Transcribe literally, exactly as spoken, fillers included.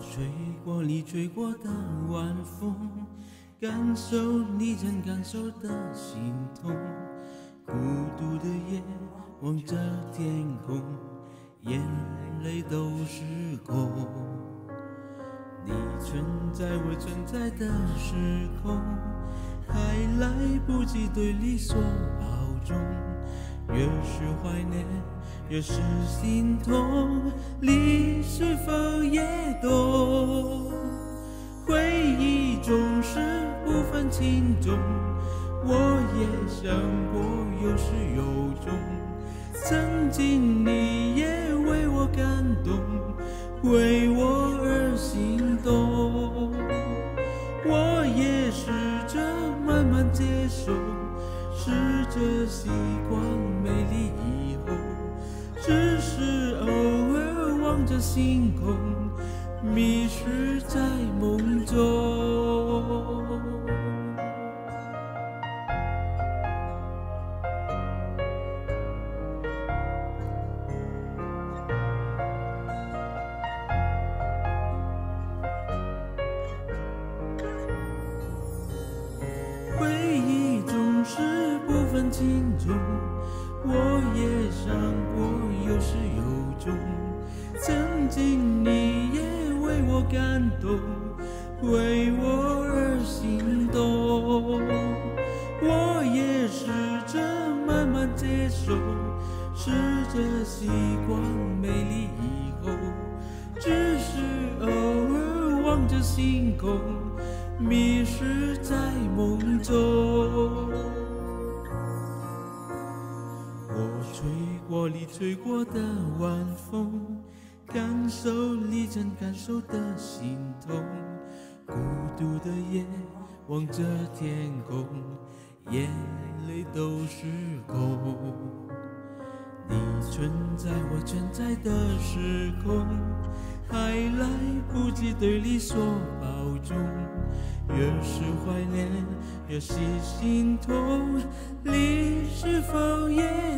吹过你吹过的晚风，感受你曾感受的心痛。孤独的夜，望着天空，眼泪都是空。你存在我存在的时空，还来不及对你说保重。越是怀念，越是心痛，你是否也懂？回忆总是不分轻重，我也想过有始有终。曾经你也为我感动，为我而心动。我也试着慢慢接受，试着习惯美丽以后，只是偶尔望着星空，迷失在梦中。回忆总是不分轻重，我也想过有始有终。曾经你也为我感动，为我而心动。我也试着慢慢接受，试着习惯美丽以后，只是偶尔望着星空，迷失在梦中。我吹过你吹过的晚风，感受你曾感受的心痛。孤独的夜，望着天空，眼泪都是空。你存在我存在的时空，还来不及对你说保重。越是怀念，越是心痛，你是否也